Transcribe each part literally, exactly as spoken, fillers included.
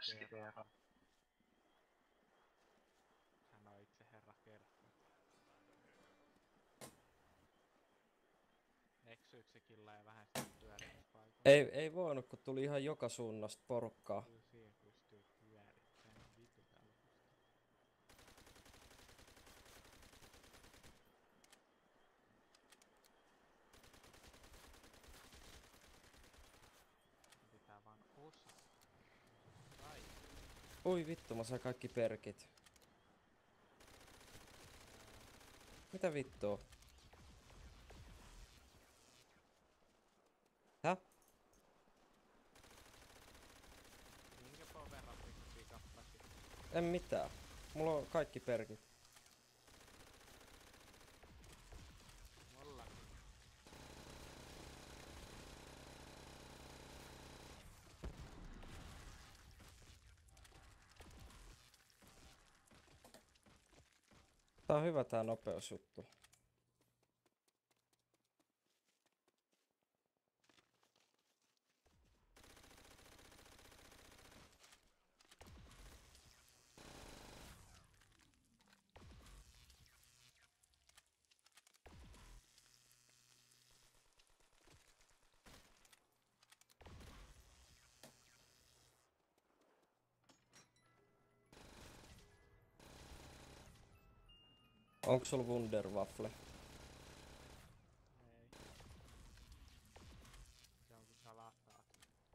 tässäkin. Kerran. Hän on itse herra Kerffa. Eksyykö se killaa vähän sitä pyörimispaikalla? Ei, ei voinut, kun tuli ihan joka suunnasta porukkaa. Kyllä siihen pystyy pyörittämään. Vitu täällä pystyy. Pitää vaan osaa. Ai. Ui vittu, mä sain kaikki perkit. Mitä vittua? Häh? Minkä poverran pikappasit? En mitään. Mulla on kaikki perkit. Mullakin. Tää on hyvä tää nopeusjuttu. Onko sulla Wunderwaffle? Ei. Se on kun sä lataat.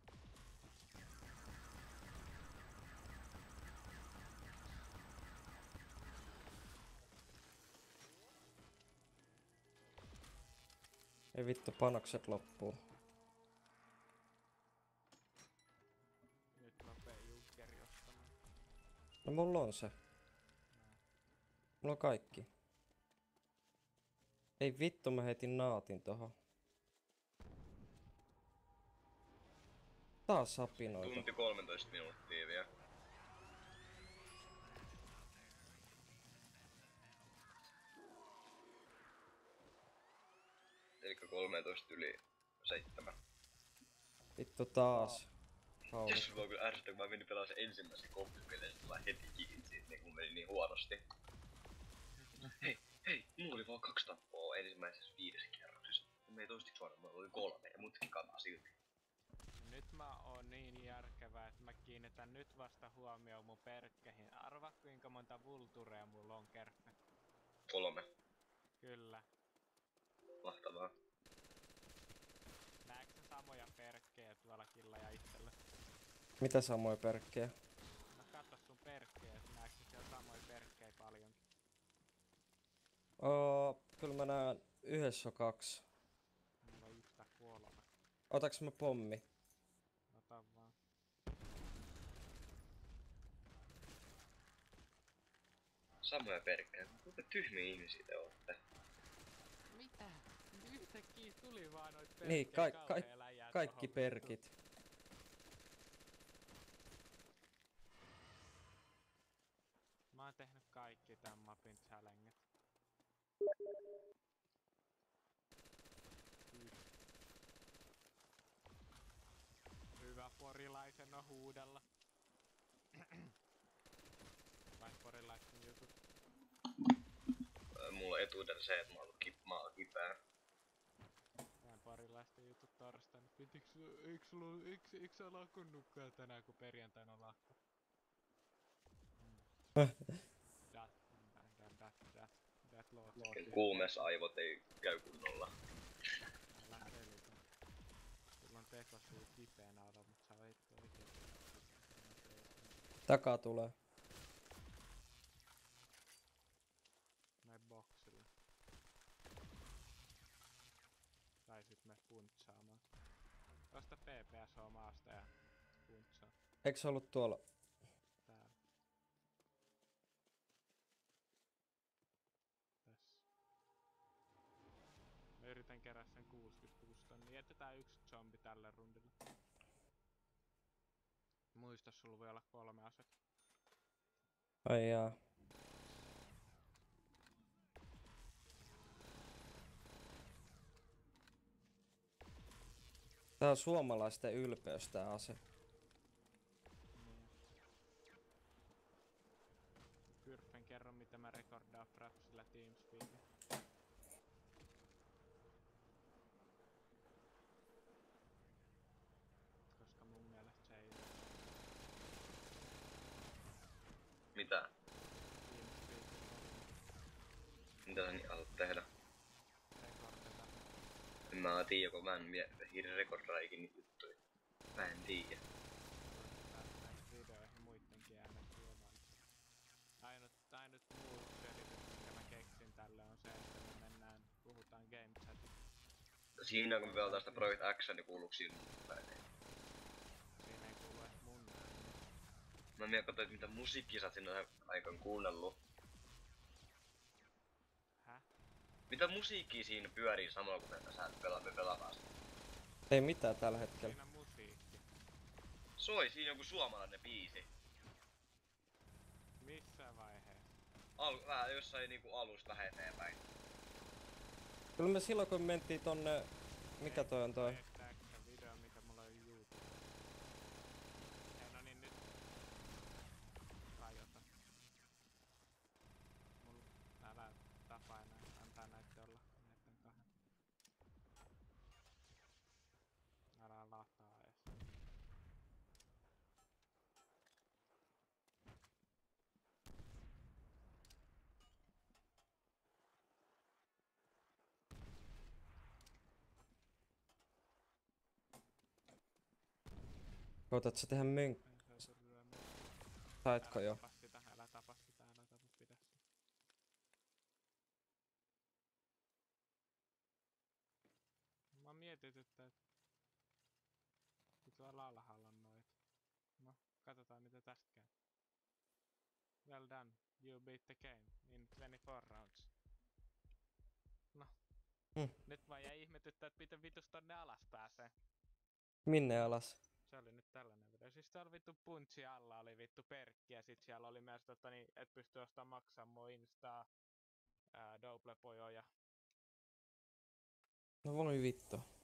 Ei vittu, panokset loppuu. Nyt nopee junkkeri ostamaan. No mulla on se. Mulla on kaikki. Ei vittu, mä heitin naatin tohon. Taas sapinoita. Tunti kolmetoista minuuttia vielä. Elikkä kolmetoista yli seitsemän. Vittu taas. Jes, mä oon kyllä ärsytä, kun mä menin pelaamaan sen ensimmäisen komppipelejä, että mä heti kiinni siitä, niin kun meni niin huonosti. Hei, hei, mulla oli vaan kaksi tappoa ensimmäisessä viidessä kierroksessa. Ja me ei toistiksi vaan, mulla oli kolme ja mutkin kanaa silti. Nyt mä oon niin järkevä, että mä kiinnitän nyt vasta huomioon mun perkkeihin. Arva kuinka monta vulturea mulla on, Kerffe. Kolme. Kyllä. Mahtavaa. Näetkö sä samoja perkkejä tuolla killa ja itsellä? Mitä samoja perkkejä? No katso sun perkkejä, että näetkö siellä samoja perkkejä paljonkin? Oo, kyllä mä näen yhdessä kaksi. Mulla on yhtä kolme. Otaks mä pommi? Ota vaan. Samoja perkkejä. Kuinka tyhmiä ihmisiä te ootte? Mitä? Yhtäkkiä tuli vaan noit perkkejä Niin, ka- ka- kauhea läjää kaikki tohon perkit. vittuun. Mä oon tehnyt kaikki tän mapin challenget. Hyvä porilaisen on huudella. Vai porilaisen jutut? Öö, Mulla on etuudella se, että mä oon kip- mä oon kipeä. Vähän porilaisten jutut torstaina. Pitiks su- eiks sulla, eiks, eiks sä lakonnutkaan tänään kun perjantaina on lakko? Mm. Dat, dat, dat, dat, dat lord. Kuumeessa aivot ei käy kunnolla. Älä selitä. Sulla on tekosyy kipeänä olla, mut sä veit oikeesti. Takaa tulee. Mene boksille. Tai sit me puntsaamaan. Osta P P S O maasta ja puntsaa. Eiks se ollut tuolla? Täällä. Tässä. Mä yritän kerää sen kuusikymmentäkuusi tonnia. Jätetään yksi zombi tälle rundille. Muista, sulla voi olla kolme asetta. Ai jaa. Tää on suomalaisten ylpeys tää ase. Niin. Mitä? Viimeksi viikolla Mitä sä niin alat tehdä? rekordita. En mä tiedä, kun mä en mie- hiiri rekordaa ikinä juttuja. Mä en tiedä. Päästä näihin videoihin muittenkin äänet kuulemaan. Ainut, ainut muu selitys, minkä mä keksin tälle on se, että me mennään, puhutaan game chatissa. Siinä kun me pelataan sitä Project X, niin kuuluuko siinä mun ääni? Siinä ei kuulu edes mun ääni. Mä mietin katsoin, että mitä musiikkia sä oot siinä aikaan kuunnellut. Häh? Mitä musiikkia siinä pyörii samalla kun sä et pelaa, me pelataan sitä? Ei mitään tällä hetkellä. Siinä musiikki. Soi siinä joku suomalainen biisi. Missä vaiheessa? Al vähän jossain niinku alusta vähän eteenpäin. Kyllä me silloin kun mentiin tonne... Mikä toi on toi? Project X video, mikä mulla on YouTube. Ja no niin nyt. Kajota. Mulla älä tapaa enää. Antaa näitten olla näitten kahden. Älä lataa ees. Koetat sä tehdä mönk... Ei se tule mitään. Saitko Älä jo? tapa sitä, älä tapa sitä, älä tapa pidä sitä. Mä mietityttä, että kun tuolla alhaalla on noit. No, katsotaan mitä tästä käy. Well done, you beat the game in twenty-four rounds. No. Hmm. Nyt vaan jäi ihmetyttää, että miten vitus tonne alas pääsee. Minne alas? Se oli nyt tällainen video. Siis täällä vittu punchi alla oli vittu perkki ja sit siellä oli myös tota niin, et pysty ostamaan maksaa mun Instaa, ää, Doublepojoja. No voi vittu.